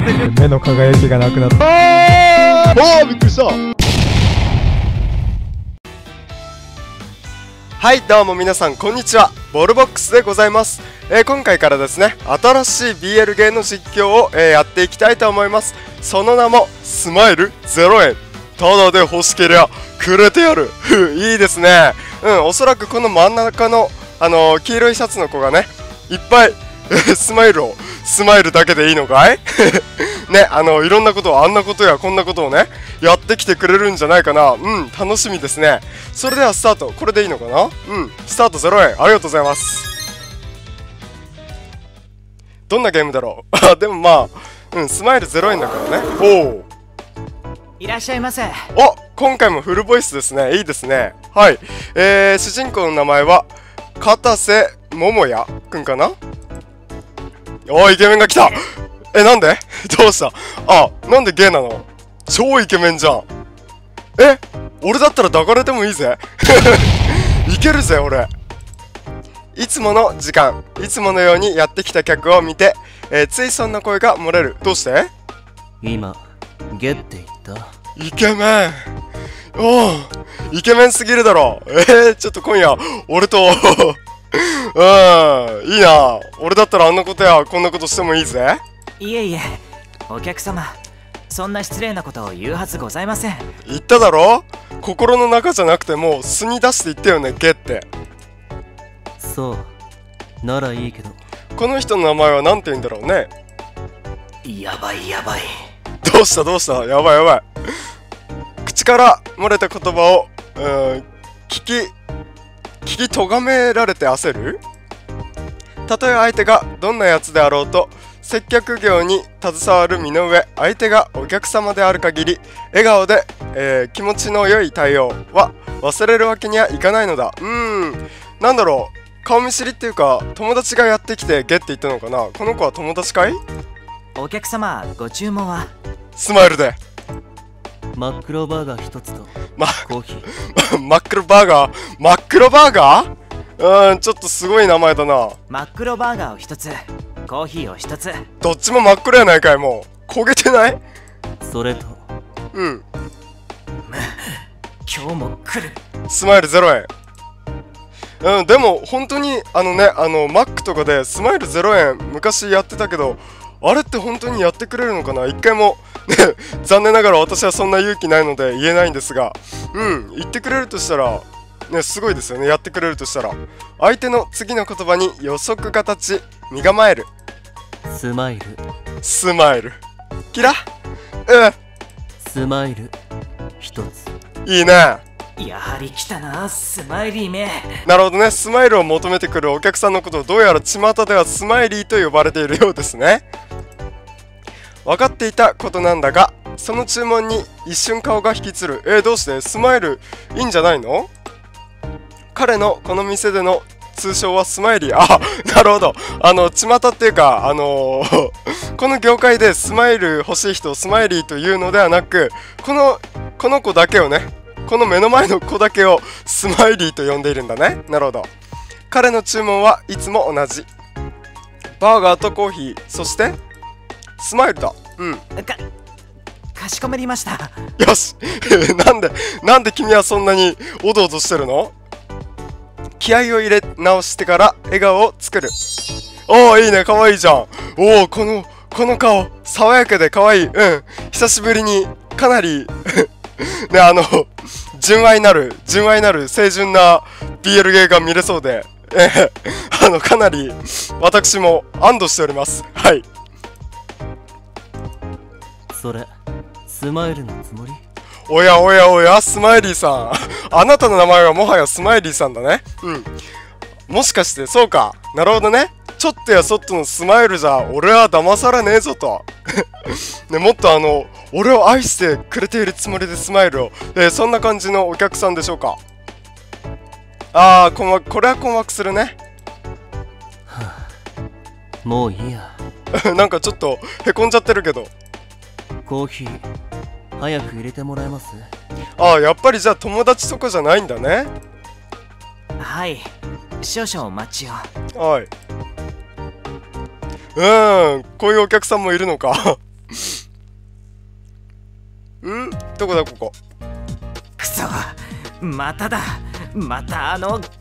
目の輝きがなくなった。 びっくりした。 はい、どうも皆さんこんにちは、ボールボックスでございます。今回からですね、新しい BL ゲーの実況を、やっていきたいと思います。その名もスマイル0円、ただで欲しけりゃくれてやる。いいですね。おそらくこの真ん中の黄色いシャツの子がね、いっぱいスマイルだけでいいのかいね、いろんなことを、あんなことやこんなことをね、やってきてくれるんじゃないかな。楽しみですね。それではスタート。これでいいのかな。スタート0円。ありがとうございます。どんなゲームだろう。でもまあ、スマイル0円だからね。おお、 いらっしゃいませ。 お、今回もフルボイスですね。いいですね。はい。主人公の名前は片瀬桃也くんかな。おー、イケメンが来た。なんでどうした。なんでゲイなの。超イケメンじゃん。俺だったら抱かれてもいいぜ。いけるぜ俺。いつもの時間、いつものようにやってきた客を見て、ついそんな声が漏れる。どうして。 今ゲって言った。 イケメン。おお、イケメンすぎるだろ。ちょっと今夜俺といいな。俺だったらあんなことやこんなことしてもいいぜ。 いえいえ、お客様、そんな失礼なことを言うはずございません。 言っただろ。心の中じゃなくてもう素に出して言ってよね、ゲって。 そうならいいけど、 この人の名前は何て言うんだろうね。 やばいやばい。 どうしたどうした。やばいやばい。口から漏れた言葉を聞き咎められて焦る。たとえ相手がどんなやつであろうと、接客業に携わる身の上、相手がお客様である限り笑顔で、気持ちの良い対応は忘れるわけにはいかないのだ。なんだろう、顔見知りっていうか友達がやってきてゲって言ったのかな。この子は友達かい。 お客様、ご注文は。 スマイルで。 真っ黒バーガー一つとコーヒー。 真っ黒バーガー。真っ黒バーガー。ちょっとすごい名前だな。 真っ黒バーガーを一つ、コーヒーを一つ。 どっちも真っ黒やないかい。もう焦げてない。 それと今日も来る。 スマイル0円。でも本当にマックとかでスマイル0円昔やってたけど、あれって本当にやってくれるのかな。一回もね、残念ながら私はそんな勇気ないので言えないんですが、言ってくれるとしたらね、すごいですよね。やってくれるとしたら、相手の次の言葉に予測が立ち身構える。 スマイル。 スマイル。キラ。 スマイル一つ。 いいね。 やはり来たな、スマイリーめ。 なるほどね。スマイルを求めてくるお客さんのことをどうやら巷ではスマイリーと呼ばれているようですね。分かっていたことなんだが、その注文に一瞬顔が引きつる。どうして。スマイルいいんじゃないの。彼のこの店での通称はスマイリー。なるほど。巷っていうかこの業界でスマイル欲しい人をスマイリーというのではなく、この子だけをね、この目の前の子だけをスマイリーと呼んでいるんだね。なるほど。彼の注文はいつも同じ。バーガーとコーヒー、そしてスマイルだ。 かしこまりました。 よし。なんで君はそんなにおどおどしてるの。気合を入れ直してから笑顔を作る。おー、いいね。かわいいじゃん。おお、この顔爽やかでかわいい。久しぶりにかなりね、純愛なる清純な BL ゲーが見れそうで、かなり私も安堵しております。はい。 それスマイルのつもり。 おやおやおや、スマイリーさん。あなたの名前はもはやスマイリーさんだね。もしかしてそうか。なるほどね。ちょっとやそっとのスマイルじゃ俺は騙されねえぞと。ね、もっと俺を愛してくれているつもりでスマイルを、そんな感じのお客さんでしょうか。これは困惑するね。 もういいや。 なんかちょっとへこんじゃってるけど。 コーヒー早く入れてもらえます？ やっぱりじゃあ友達とかじゃないんだね。 はい、少々お待ちを。 はい。こういうお客さんもいるのか。 どこだここ。 くそ、まただ。また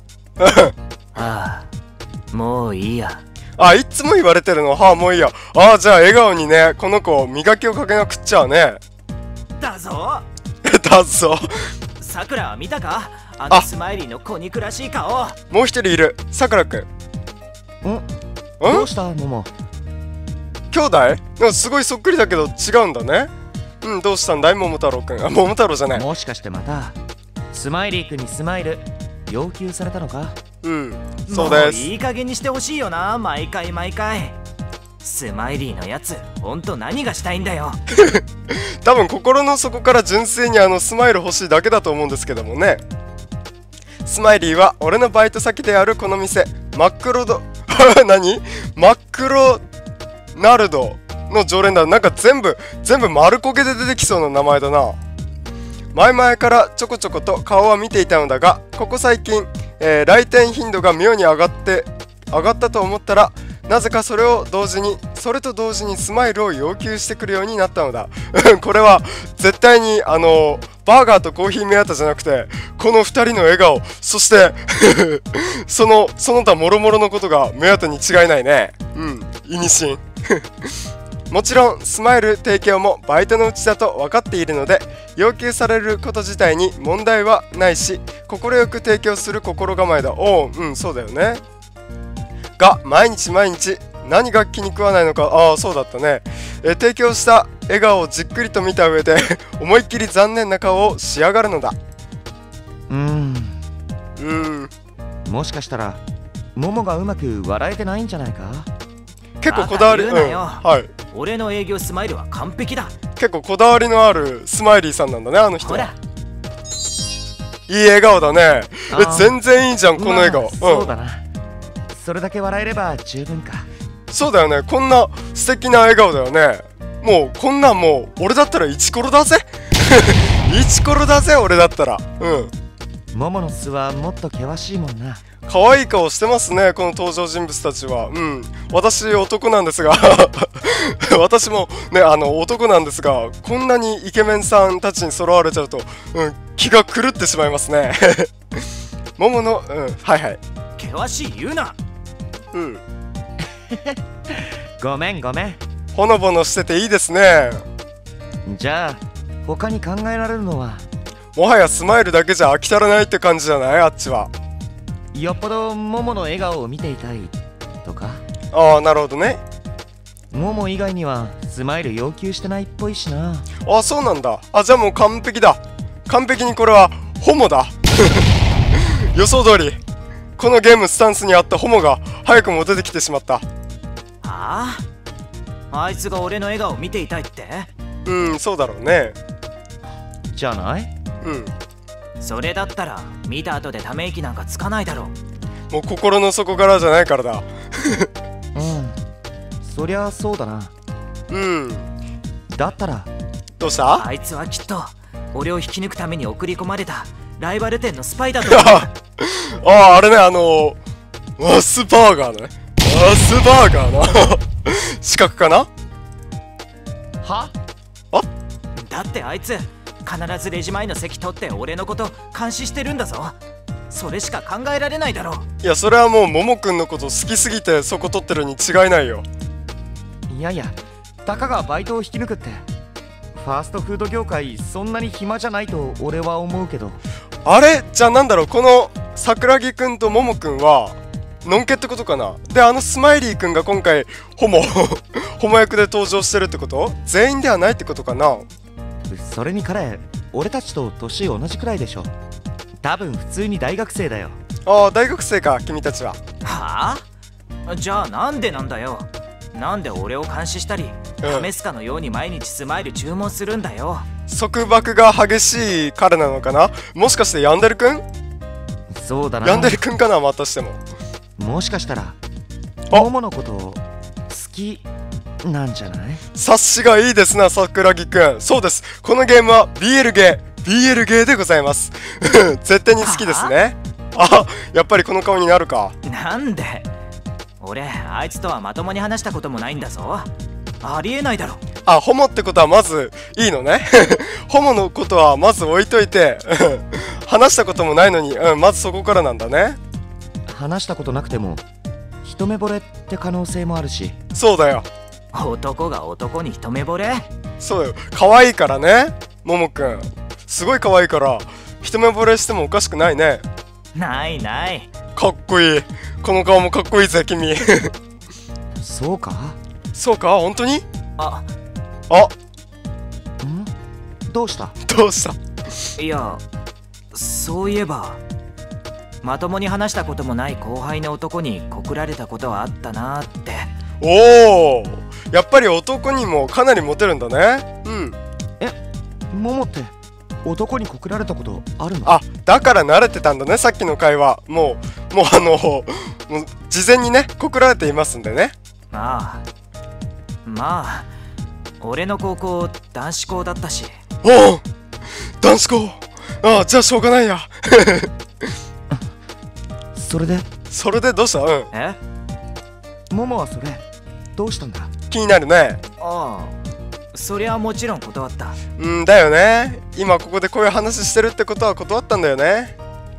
ああ、もういいや。 あ、いつも言われてるの。はあ、もういいや。ああ、じゃあ笑顔にね、この子磨きをかけなくっちゃね。 だぞ。 だぞ。 さくら見たか、あのスマイリーの子憎らしい顔。 もう一人いる。さくらくん。 どうしたモモ？ 兄弟？なんかすごいそっくりだけど違うんだね。どうしたんだい桃太郎くん。あ、桃太郎じゃない。 もしかしてまたスマイリーくんにスマイル要求されたのか？ そうです。 もういい加減にしてほしいよな、毎回毎回。スマイリーのやつ、ほんと何がしたいんだよ。 多分心の底から純粋にスマイル欲しいだけだと思うんですけどもね。スマイリーは俺のバイト先であるこの店、マックロナルドの常連だ。なんか全部丸焦げで出てきそうな名前だな。前々からちょこちょこと顔は見ていたのだが、ここ最近、来店頻度が妙に上がったと思ったら、なぜかそれと同時にスマイルを要求してくるようになったのだ。これは絶対にバーガーとコーヒー目当てじゃなくて、この2人の笑顔、そしてその他もろもろのことが目当てに違いないね。意味深。もちろんスマイル提供もバイトのうちだと分かっているので、要求されること自体に問題はないし、快く提供する心構えだ。そうだよね。が毎日何が気に食わないのか。ああ、そうだったね。提供した笑顔をじっくりと見た上で思いっきり残念な顔を仕上がるのだ。 もしかしたらモモがうまく笑えてないんじゃないか？ 結構こだわり、 はい。俺の営業スマイルは完璧だ。 結構こだわりのあるスマイリーさんなんだね、あの人は。 ほら、 いい笑顔だね。全然いいじゃん、この笑顔。 そうだな。それだけ笑えれば十分か。 そうだよね。こんな素敵な笑顔だよね。もうこんなんもう俺だったらイチコロだぜ。イチコロだぜ、俺だったら。 モモの巣はもっと険しいもんな。 可愛い顔してますね、この登場人物たちは。私男なんですが私もね、男なんですが、こんなにイケメンさんたちに揃われちゃうと、気が狂ってしまいますね。モモの、はいはい。 険しい言うな。 ごめん。 ほのぼのしてていいですね。 じゃあ他に考えられるのは、 もはやスマイルだけじゃ飽き足らないって感じじゃない？あっちは。 よっぽどモモの笑顔を見ていたいとか。 ああ、なるほどね。 モモ以外にはスマイル要求してないっぽいしな。 あ、そうなんだ。じゃあもう完璧だ。完璧にこれはホモだ。予想通り、このゲームスタンスにあったホモが早くも出てきてしまった。 あいつが俺の笑顔を見ていたいって？ そうだろうね。 じゃない？ それだったら見た後でため息なんかつかないだろう。 もう心の底からじゃないからだ。 そりゃそうだな。だったらどうした？ あいつはきっと俺を引き抜くために送り込まれたライバル店のスパイだと思う。 あれね、マスバーガーね。マスバーガーの資格かな？ だってあいつ必ずレジ前の席取って俺のこと監視してるんだぞ。それしか考えられないだろう。 いや、それはもうモモくんのこと好きすぎてそこ取ってるに違いないよ。 いやたかがバイトを引き抜くってファーストフード業界そんなに暇じゃないと俺は思うけど。 あれじゃあなんだろう、この桜木くんとモモくんはのんけってことかな。で、スマイリーくんが今回ホモ役で登場してるってこと？全員ではないってことかな。 それに彼、俺たちと年同じくらいでしょ。多分普通に大学生だよ。 大学生か、君たちは。 じゃあなんでなんだよ。なんで俺を監視したり、試すかのように毎日スマイル注文するんだよ。 束縛が激しい彼なのかな。もしかしてヤンデルくん？ そうだな。 ヤンデルくんかな、またしても。 もしかしたらモモのこと好きなんじゃない？ 察しがいいですな、桜木くん。そうです、このゲームは BL ゲーでございます。絶対に好きですね。やっぱりこの顔になるか。 なんで？俺あいつとはまともに話したこともないんだぞ。ありえないだろ。 あ、ホモってことはまずいいのね。ホモのことはまず置いといて、話したこともないのに、まずそこからなんだね。 話したことなくても一目惚れって可能性もあるし。 そうだよ。 男が男に一目惚れ？ そうよ。可愛いからね、ももくん。すごい可愛いから、一目惚れしてもおかしくないね。 ないない。 かっこいい。この顔もかっこいいぜ、君。 そうか？ そうか、本当に？ あ、 どうした？ どうした？ いや、そういえばまともに話したこともない後輩の男に告られたことはあったなーって。 おお、やっぱり男にもかなりモテるんだね。うん。 モモって男に告られたことあるの？ あ、だから慣れてたんだね、さっきの会話。もう事前にね、告られていますんでね。 まあ俺の高校男子校だったし。 おお、男子校。ああ、じゃあしょうがないや。 それでどうした？ モモはそれどうしたんだ？ 気になるね。 ああ、そりゃもちろん断った。 だよね。今ここでこういう話してるってことは断ったんだよね。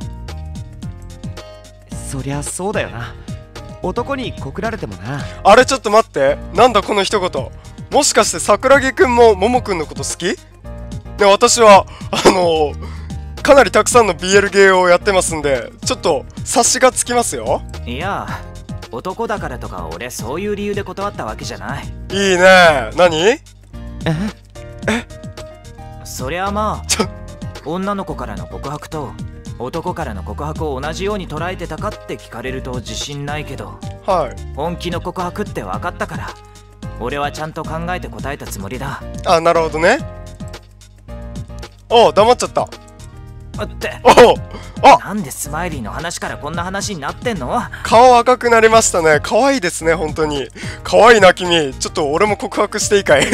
そりゃそうだよな。男に告られてもな。 あれ、ちょっと待って。なんだこの一言。もしかして桜木くんもももくんのこと好き？ね、私はかなりたくさんの BL ゲーをやってますんで、ちょっと察しがつきますよ。 いや、男だからとか俺そういう理由で断ったわけじゃない。 いいね。何？ そりゃまあ女の子からの告白と男からの告白を同じように捉えてたかって聞かれると自信ないけど、 はい。 本気の告白って分かったから俺はちゃんと考えて答えたつもりだ。 あ、なるほどね。おう、黙っちゃった。 っておう、あ、 なんでスマイリーの話からこんな話になってんの？ 顔赤くなりましたね。可愛いですね、本当に。可愛いな、君。ちょっと俺も告白していいかい？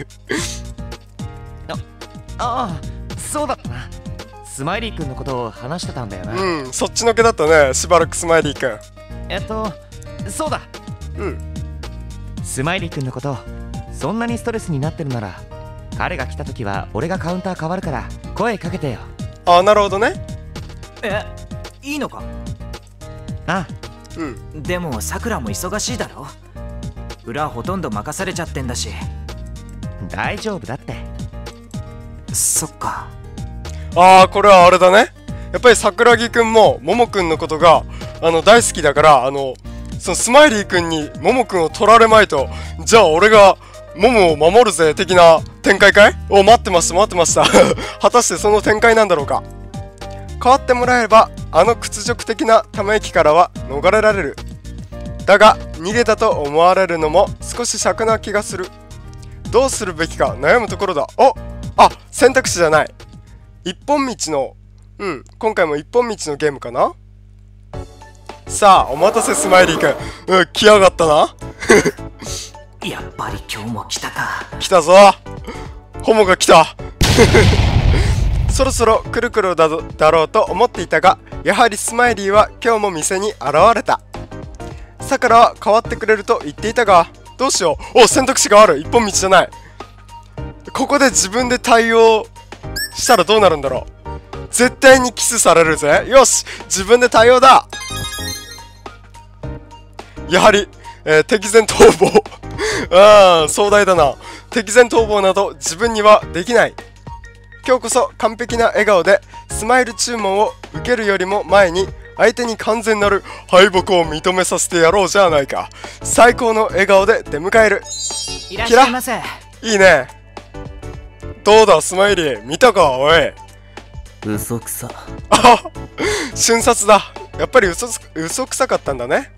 ああ、そうだったな。スマイリー君のことを話してたんだよな。 うん、そっちのけだったね、しばらくスマイリー君。 そうだ。スマイリー君のこと、そんなにストレスになってるなら、彼が来た時は俺がカウンター変わるから声かけてよ。 あ、なるほどね。 いいのか？ あ、 でもさくらも忙しいだろ。裏ほとんど任されちゃってんだし。 大丈夫だって。 そっか。 ああ、これはあれだね。やっぱり桜木くんもももくんのことが大好きだから、そのスマイリーくんにももくんを取られまいと、じゃあ俺がももを守るぜ的な展開かい？待ってました果たしてその展開なんだろうか。変わってもらえれば屈辱的なため息からは逃れられる。だが逃げたと思われるのも少し尺な気がする。どうするべきか悩むところだ。選択肢じゃない。一本道の今回も一本道のゲームかな。さあ、お待たせスマイリーくん。来やがったな。 やっぱり今日も来たか。 来たぞ。ホモが来た。そろそろくるくるだろうと思っていたが、やはりスマイリーは今日も店に現れた。さくらは変わってくれると言っていたが、どうしよう。選択肢がある。一本道じゃない。ここで自分で対応したらどうなるんだろう。絶対にキスされるぜ。よし、自分で対応だ。やはり、敵前逃亡。壮大だな。敵前逃亡など自分にはできない。今日こそ完璧な笑顔でスマイル注文を受けるよりも前に、相手に完全なる敗北を認めさせてやろうじゃないか。最高の笑顔で出迎える。 いらっしゃいませ。 いいね。どうだスマイリー、見たかおい。 嘘くさ。 瞬殺だ。やっぱり嘘くさかったんだね。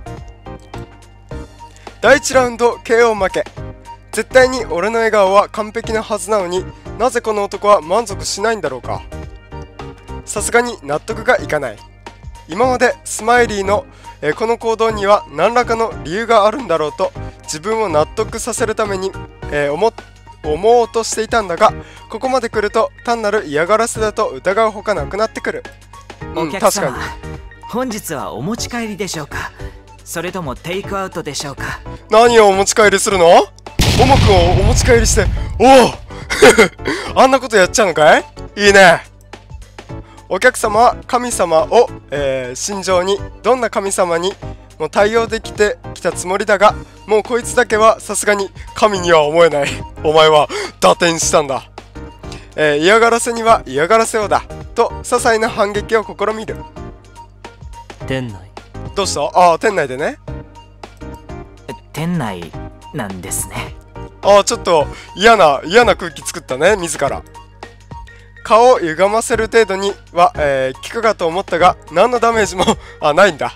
第1ラウンド KO 負け。絶対に俺の笑顔は完璧なはずなのに、なぜこの男は満足しないんだろうか。さすがに納得がいかない。今までスマイリーの、この行動には何らかの理由があるんだろうと自分を納得させるために、思おうとしていたんだが、ここまで来ると単なる嫌がらせだと疑うほかなくなってくる。 お客様、本日はお持ち帰りでしょうか、それともテイクアウトでしょうか。 何をお持ち帰りするの？ ももくんをお持ち帰りして、おおあんなことやっちゃうのかい？いいね。お客様は神様を、心情にどんな神様にも対応できてきたつもりだが、もうこいつだけはさすがに神には思えない。お前は打点したんだ。嫌がらせには嫌がらせをだと些細な反撃を試みる。 店内。 どうした？ああ、店内でね。 店内なんですね。 ああ、ちょっと嫌な空気作ったね、自ら。顔を歪ませる程度には、効くかと思ったが、何のダメージもないんだ。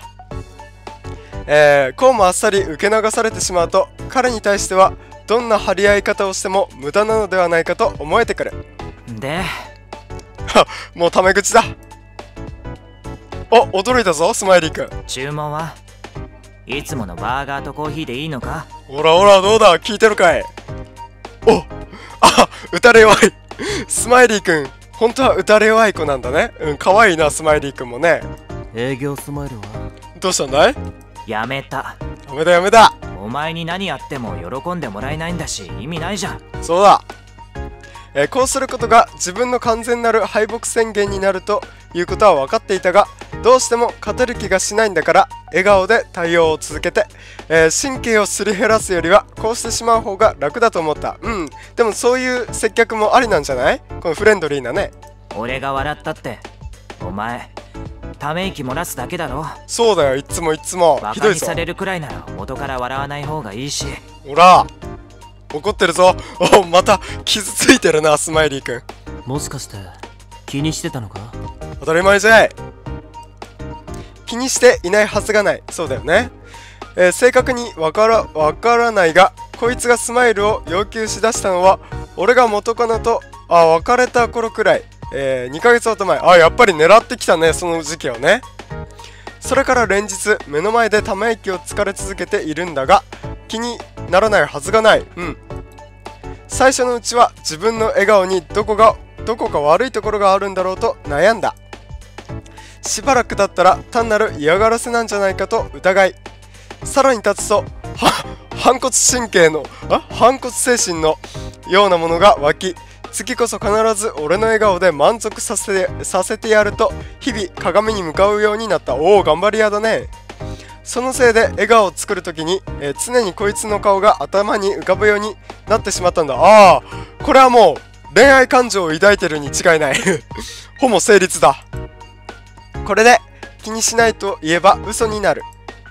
こうもあっさり受け流されてしまうと、彼に対してはどんな張り合い方をしても無駄なのではないかと思えてくる。 で、 もうタメ口だ。お、驚いたぞスマイリー君。 注文はいつものバーガーとコーヒーでいいのか？ ほらほら、どうだ、聞いてるかい。お、打たれ弱い。スマイリー君、本当は打たれ弱い子なんだね。可愛いな、スマイリー君もね。 営業スマイルはどうしたんだい？ やめた。 やめだやめだ。 お前に何やっても喜んでもらえないんだし、意味ないじゃん。 そうだ。こうすることが自分の完全なる敗北宣言になるということは分かっていたが、どうしても勝てる気がしないんだから笑顔で対応を続けて、神経をすり減らすよりはこうしてしまう方が楽だと思った。でもそういう接客もありなんじゃない？このフレンドリーなね。 俺が笑ったってお前ため息漏らすだけだろ。 そうだよ、いつもいつもバひどいぞ。 カにされるくらいなら元から笑わない方がいいし。 ほら怒ってるぞ。また傷ついてるな、スマイリー君。 もしかして気にしてたのか？ 当たり前じゃない。気にしていないはずがない。そうだよね。正確にわからないが、こいつがスマイルを要求しだしたのは俺が元カノと別れた頃くらい、2ヶ月ほど前。やっぱり狙ってきたね、その時期をね。それから連日目の前でため息をつかれ続けているんだが、気にならないはずがない。最初のうちは自分の笑顔にどこか悪いところがあるんだろうと悩んだ。しばらく経ったら単なる嫌がらせなんじゃないかと疑い、さらに経つと反骨精神のようなものが湧き、次こそ必ず俺の笑顔で満足させてやると日々鏡に向かうようになった。おお、頑張り屋だね。そのせいで笑顔を作るときに、常にこいつの顔が頭に浮かぶようになってしまったんだ。これはもう恋愛感情を抱いてるに違いない。ほぼ成立だ。これで気にしないと言えば嘘になる。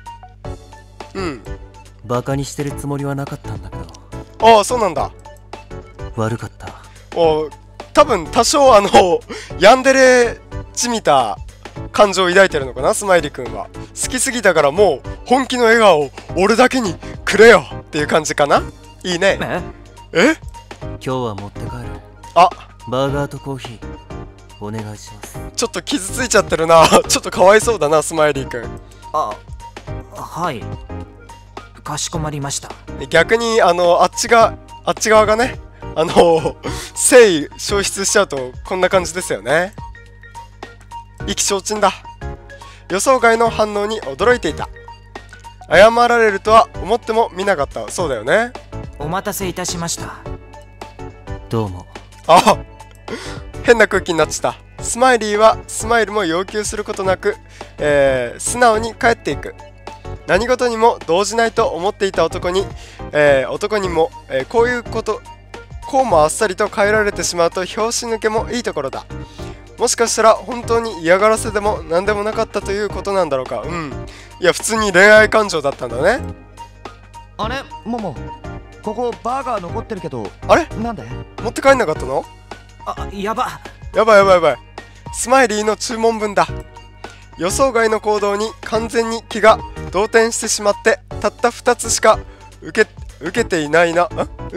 バカにしてるつもりはなかったんだけど。 そうなんだ。 悪かった。 多分多少ヤンデレじみた感情を抱いてるのかな、スマイリー君は。好きすぎたからもう本気の笑顔を俺だけにくれよっていう感じかな。いいね。 今日は持って帰る。バーガーとコーヒーお願いします。 ちょっと傷ついちゃってるな。ちょっとかわいそうだな、スマイリー君。 はい、かしこまりました。 逆にあっち側がね、誠意消失しちゃうとこんな感じですよね。意気消沈だ。予想外の反応に驚いていた。謝られるとは思ってもみなかった。そうだよね。 お待たせいたしました。 どうも。 変な空気になっちゃった。スマイリーはスマイルも要求することなく、素直に帰っていく。何事にも動じないと思っていた男にも、こうもあっさりと変えられてしまうと拍子抜けもいいところだ。もしかしたら本当に嫌がらせでも何でもなかったということなんだろうか。いや、普通に恋愛感情だったんだね。 あれ、モモ、ここバーガー残ってるけど。 あれ、 なんで持って帰んなかったの？ やばい。スマイリーの注文分だ。予想外の行動に完全に気が動転してしまって、たった2つしか受けていないな。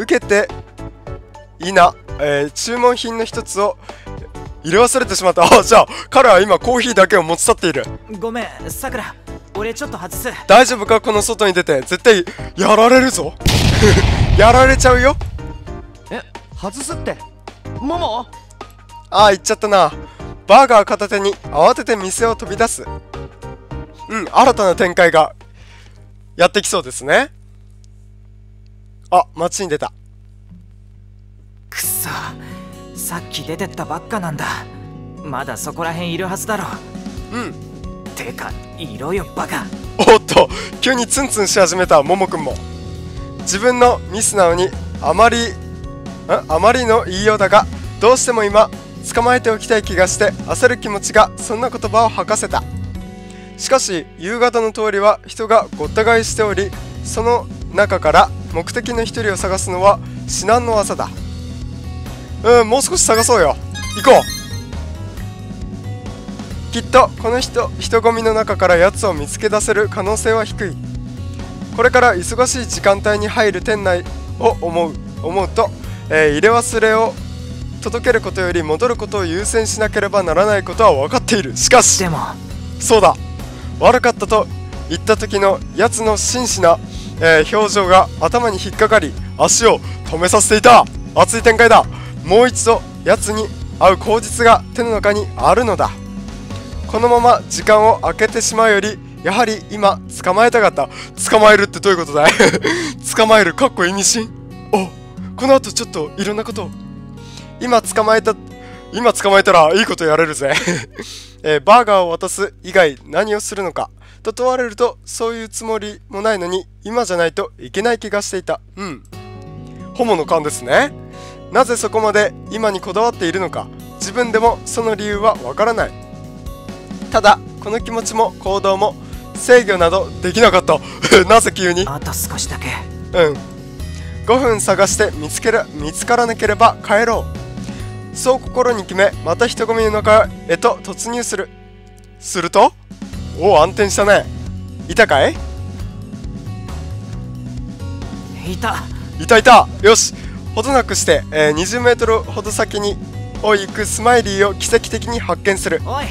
注文品の1つを入れ忘れてしまった。じゃあ彼は今コーヒーだけを持ち去っている。 ごめん、さくら、俺ちょっと外す。 大丈夫か？この外に出て絶対やられるぞ。やられちゃうよ。 外すってモモ？ 言っちゃったな。バーガー片手に慌てて店を飛び出す。新たな展開がやってきそうですね。 あ、街に出た。 くそ、さっき出てったばっかなんだ。まだそこら辺いるはずだろ。 うん。 てか、いろよバカ。 おっと、急にツンツンし始めたモモくんも。自分のミスなのにあまりの言いようだが、どうしても今捕まえておきたい気がして焦る気持ちがそんな言葉を吐かせた。しかし夕方の通りは人がごった返しており、その中から目的の一人を探すのは至難の業だ。もう少し探そうよ。行こう。きっとこの人混みの中から奴を見つけ出せる可能性は低い。これから忙しい時間帯に入る店内を思うと、入れ忘れを届けることより戻ることを優先しなければならないことは分かっている。しかしでもそうだ、悪かったと言った時のやつの真摯な、表情が頭に引っかかり、足を止めさせていた。熱い展開だ。もう一度やつに会う口実が手の中にあるのだ。このまま時間を空けてしまうより、やはり今捕まえたかった。捕まえるってどういうことだい捕まえるかっこ意味深。お、この後ちょっといろんなことを。今捕まえたらいいことやれるぜバーガーを渡す以外何をするのかと問われると、そういうつもりもないのに今じゃないといけない気がしていた。ホモの勘ですね。なぜそこまで今にこだわっているのか、自分でもその理由はわからない。ただこの気持ちも行動も制御などできなかったなぜ急に。 あと少しだけ。 5分探して見つからなければ帰ろう。そう心に決め、また人混みの中へと突入する。すると、暗転したね。いたかい？ いた。 よし、ほどなくして、20メートルほど先に行くスマイリーを奇跡的に発見する。 おい、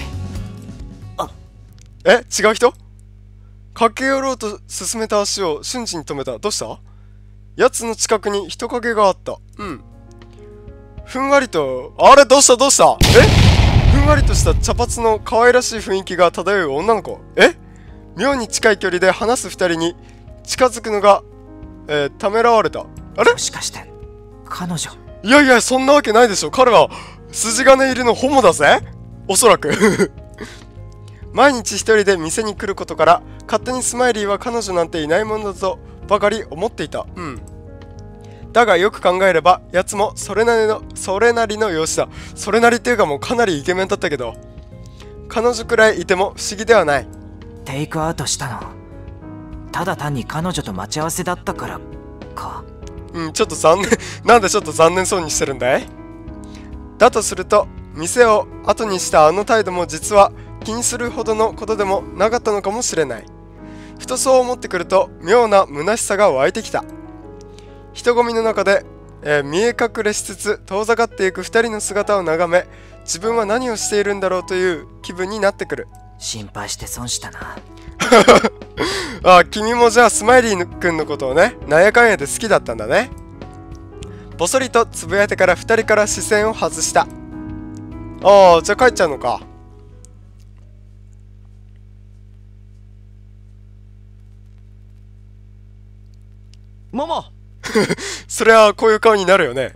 違う人？駆け寄ろうと進めた足を瞬時に止めた。どうした？やつの近くに人影があった。ふんわりと、あれどうしたふんわりとした茶髪の可愛らしい雰囲気が漂う女の子。妙に近い距離で話す二人に近づくのが、ためらわれた。あれ？ もしかして彼女？ いや、そんなわけないでしょ。彼は筋金入りのホモだぜ、おそらく毎日一人で店に来ることから、勝手にスマイリーは彼女なんていないものだとばかり思っていた。だがよく考えれば、やつもそれなりの容姿だ。それなりっていうかもうかなりイケメンだったけど、彼女くらいいても不思議ではない。 テイクアウトしたのただ単に彼女と待ち合わせだったからか。 ちょっと残念なんでちょっと残念そうにしてるんだい？だとすると、店を後にしたあの態度も実は気にするほどのことでもなかったのかもしれない。ふとそう思ってくると、妙な虚しさが湧いてきた。人混みの中で、見え隠れしつつ遠ざかっていく二人の姿を眺め、自分は何をしているんだろうという気分になってくる。 心配して損したな君もじゃあスマイリー君のことをね、なんやかんやで好きだったんだね。ぼそりとつぶやいてから二人から視線を外した。じゃあ帰っちゃうのか。 モモそりゃこういう顔になるよね。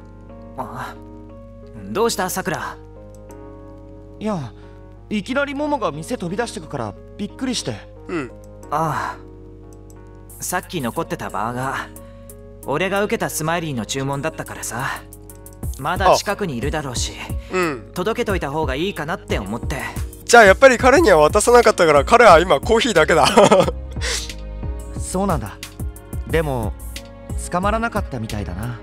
どうしたさくら？ いや、いきなりモモが店飛び出してくからびっくりして。 さっき残ってたバーガー、俺が受けたスマイリーの注文だったからさ。まだ近くにいるだろうし、届けといた方がいいかなって思って。 じゃあやっぱり彼には渡さなかったから、彼は今コーヒーだけだそうなんだ。でも捕まらなかったみたいだな。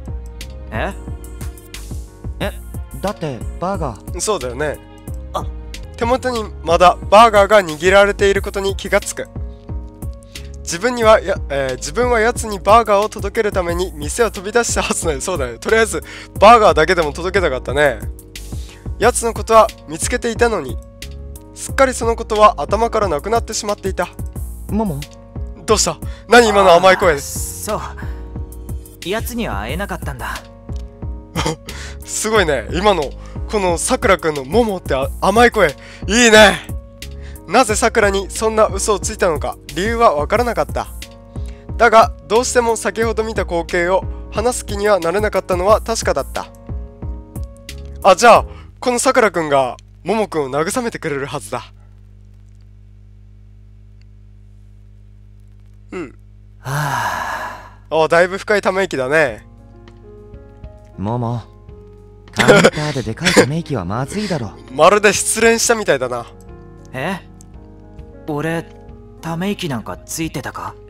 だってバーガー。 そうだよね。手元にまだバーガーが握られていることに気がつく。自分はやつにバーガーを届けるために店を飛び出したはずだよ。そうだね。とりあえずバーガーだけでも届けたかったね。やつのことは見つけていたのに、すっかりそのことは頭からなくなってしまっていた。 モモ、 どうした？何今の甘い声です。 そう、やつには会えなかったんだすごいね。今のこのさくらくんのモモって甘い声いいね。なぜさくらにそんな嘘をついたのか理由はわからなかった。 だがどうしても先ほど見た光景を話す気にはなれなかったのは確かだった。あ、じゃあこのさくらくんがももくんを慰めてくれるはずだ。うん。あ、だいぶ深いため息だね。 もも、カウンターででかいため息はまずいだろ。 まるで失恋したみたいだな。 俺ため息なんかついてたか？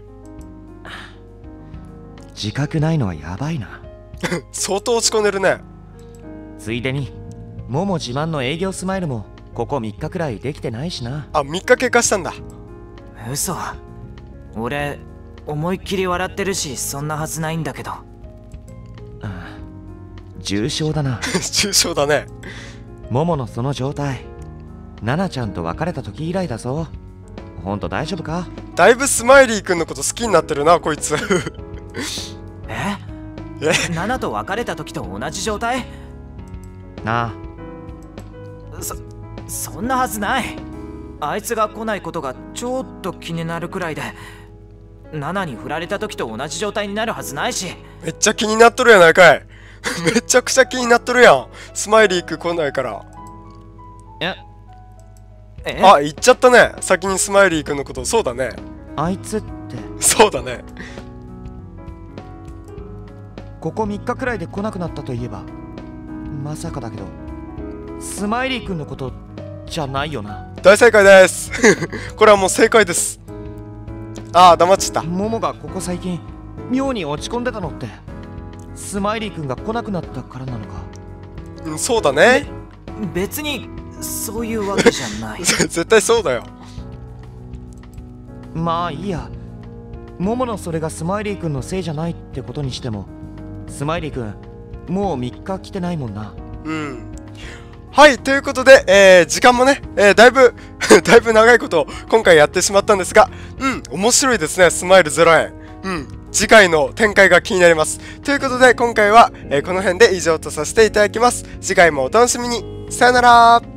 自覚ないのはやばいな。 相当落ち込んでるね。 ついでにもも自慢の営業スマイルもここ3日くらいできてないしな。 あ、3日経過したんだ。 嘘。俺思いっきり笑ってるし、そんなはずないんだけど。 重症だな。 重症だね。 もものその状態、ナナちゃんと別れた時以来だぞ。ほんと大丈夫か？ だいぶスマイリー君のこと好きになってるな、こいつ。 ナナと別れた時と同じ状態？ なあ。そんなはずない。あいつが来ないことがちょっと気になるくらいで、ナナに振られた時と同じ状態になるはずないし。 めっちゃ気になっとるやないかい。めちゃくちゃ気になっとるやん。スマイリー君来ないから。あ、言っちゃったね。先にスマイリー君のこと。そうだね。 あいつってそうだね。 ここ3日くらいで来なくなったといえば、まさかだけどスマイリー君のことじゃないよな。 大正解です。これはもう正解です。ああ、黙っちゃった。 モモがここ最近妙に落ち込んでたのってスマイリー君が来なくなったからなのか。 うん、そうだね。 別にそういうわけじゃない。 絶対そうだよ。 まあいいや。モモのそれがスマイリー君のせいじゃないってことにしても、スマイリー君もう3日来てないもんな。 うん。はい、ということで、時間もね、だいぶだいぶ長いことを今回やってしまったんですが、面白いですね、スマイル0円。次回の展開が気になります。ということで今回は、この辺で以上とさせていただきます。次回もお楽しみに。さよなら。